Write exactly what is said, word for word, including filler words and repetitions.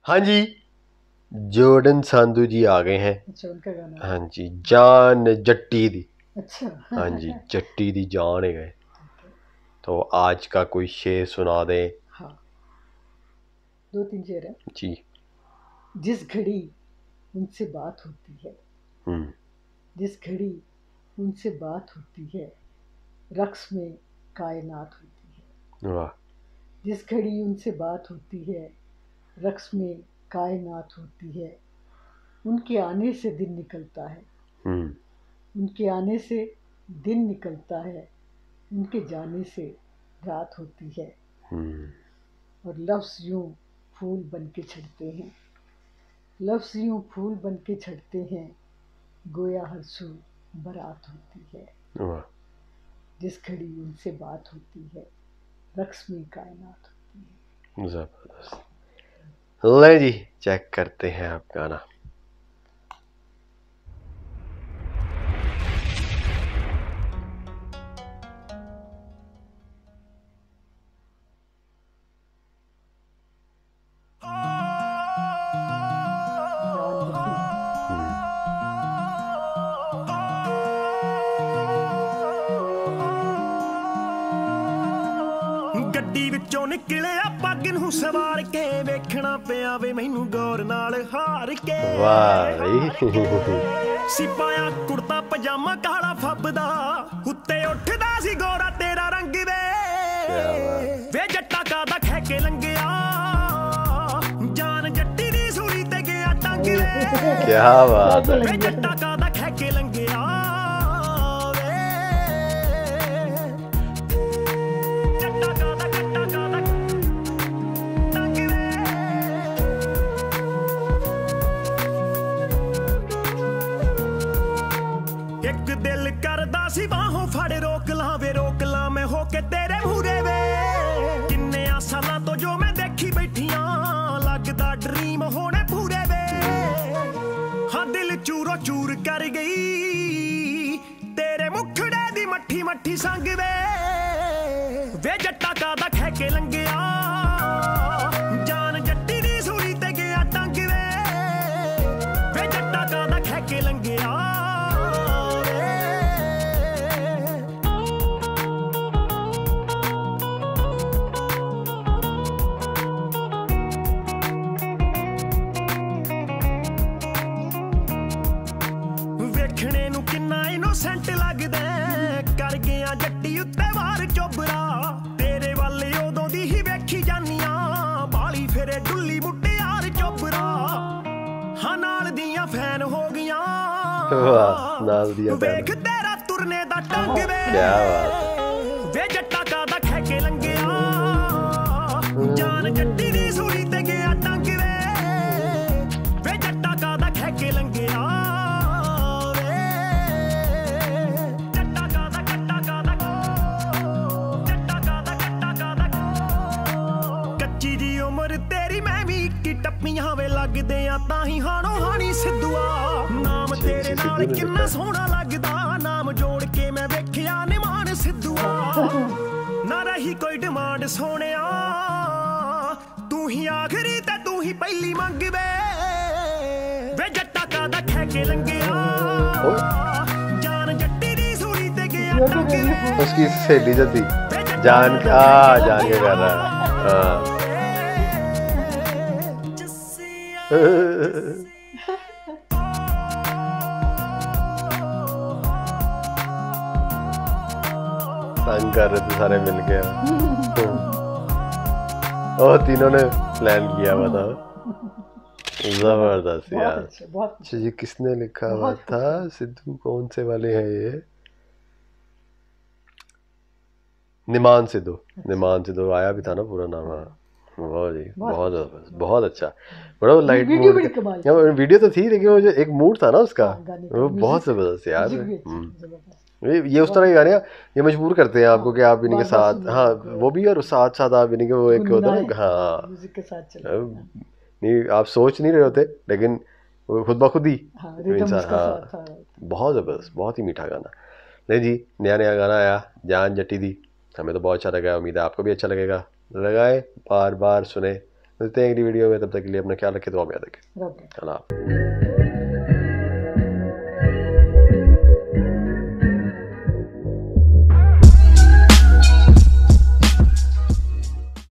हाँ जी, जॉर्डन संधू जी आ गए हैं। अच्छा, उनका गाना। हाँ जी, जान जट्टी दी। अच्छा। हाँ जी, जट्टी दी जान है गए। तो आज का कोई शेर सुना दे। हाँ, दो तीन शेर है। जी। जिस घड़ी उनसे बात होती है, हम्म। जिस घड़ी उनसे बात होती है, रक्स में कायनात होती है। वाह। जिस घड़ी उनसे बात होती है, रक्स में कायनात होती है। उनके आने से दिन निकलता है, हम्म। उनके आने से दिन निकलता है, उनके जाने से रात होती है। हम्म। और लफ्ज़ यूं फूल बन के झड़ते हैं, लफ्ज़ यूं फूल बन के झड़ते हैं, गोया हर सू बारात होती है। वाह। जिस घड़ी उनसे बात होती है, रक्स में कायनात होती है। जबरदस्त। ले जी, चेक करते हैं आप गाना। ਗੱਡੀ ਵਿੱਚੋਂ ਨਿਕਲਿਆ ਪੱਗ ਨੂੰ ਸਵਾਰ ਕੇ ਵੇਖਣਾ ਪਿਆ ਵੇ ਮੈਨੂੰ ਗੌਰ ਨਾਲ ਹਾਰ ਕੇ। ਵਾਹ ਬਈ। ਸਿਪਾਇਆ ਕੁੜਤਾ ਪਜਾਮਾ ਕਾਲਾ ਫੱਬਦਾ, ਉੱਤੇ ਉੱਠਦਾ ਸੀ ਗੋਰਾ ਤੇਰਾ ਰੰਗ ਵੇ। ਵੇ ਜੱਟਾ ਕਾਦਾ ਖਹਿ ਕੇ ਲੰਘਿਆ, ਜਾਨ ਜੱਟੀ ਦੀ ਸੂਲੀ ਤੇ ਗਿਆ ਟੰਗ ਵੇ। ਕਿਆ ਬਾਤ ਹੈ। ਵੇ ਜੱਟਾ ਕਾਦਾ ਖਹਿ ਕੇ ਲੰਘਿਆ। दिल करदा सी बाहों फड़ रोक ला वे रोक ला मैं होके तेरे मूरे वे। किन्ने सालां तो जो मैं देखी बैठियां, लगदा ड्रीम होने पूरे वे। हाँ दिल चूरो चूर कर गई तेरे मुखड़े दी मट्ठी मट्ठी संग वे। वे जट्टा कादा खह के लंघिया, जान जट्टी दी सूली ते गया टंग वे। वे जट्टा कादा खह के लंघिया। ਵੇਖਣੇ ਨੂੰ ਕਿੰਨਾ ਇਨੋਸੈਂਟ ਲੱਗਦਾ, ਕਰ ਗਿਆ ਜੱਟੀ ਉੱਤੇ ਵਾਰ ਚੋਬਰਾ। ਤੇਰੇ ਵੱਲ ਉਦੋਂ ਦੀ ਹੀ ਵੇਖੀ ਜਾਨੀਆਂ, ਬਾਲੀ ਫੇਰੇ ਡੁੱਲੀ ਮੁਟਿਆਰ ਚੋਬਰਾ। ਹਾਂ ਨਾਲ ਦੀਆਂ ਫੈਨ ਹੋ ਗਈਆਂ, ਵਾਹ ਨਾਲ ਦੀਆਂ ਵੇਖ ਤੇਰਾ ਤੁਰਨੇ ਦਾ ਟੰਗ ਵੇ। ਕਿਆ ਬਾਤ। ਵੇ ਜੱਟਾ ਕਾਦਾ ਖਹਿ ਕੇ ਲੰਘਿਆ, ਜਾਨ ਜੱਟੀ ਦੀ ਸੂਲੀ ਤੇ ਗਿਆ ਟੰਗ ਵੇ। ਵੇ ਜੱਟਾ ਕਾਦਾ ਖਹਿ ਕੇ ਲੰਘਿਆ। तेरी मैं भी की टप्पियां वे लगदे आ ताही हाणो हाणी सिद्धूआ। नाम तेरे नाल किन्ना सोहना लगदा, नाम जोड़ के मैं वेखिया निमान सिद्धूआ। ना रही कोई डिमांड सोहणिया, तू ही आखरी ते तू ही पहली मंग वे। वे जट्टा कादा खह के लंघिया, जान जट्टी दी सूली ते गया टंग वे। उसकी सहेली जो थी जान का जान के कर रहा है। तंग कर रहे थे सारे मिलके। और तीनों ने प्लान किया हुआ था। जबरदस्त यार। अच्छा ये किसने लिखा हुआ था? सिद्धू कौन से वाले हैं ये? निमान सिद्धू। निमान सिद्धू आया भी था ना पूरा नाम। बहुत जी बहुत बहुत अच्छा। बड़ा लाइट मूड। वीडियो तो थी लेकिन वो जो एक मूड था ना उसका, वो बहुत जबरदस्त यार। ये उस तरह के गाने ये मजबूर करते हैं आपको कि आप इन्हीं के साथ, हाँ वो भी, और साथ साथ आप इन्हीं के वो एक होता है ना, हाँ नहीं आप सोच नहीं रहे होते लेकिन वो खुद ब खुद ही इंसान। हाँ बहुत ज़बरदस्त, बहुत ही मीठा गाना। नहीं जी, नया नया गाना आया जान जट्टी दी, हमें तो बहुत अच्छा लगा। उम्मीद है आपको भी अच्छा लगेगा। लगाए बार बार सुने, मिलते हैं अगली वीडियो में, तब तक के लिए अपना ख्याल रखें, दुआ में याद रखें। ओके। अल्लाह।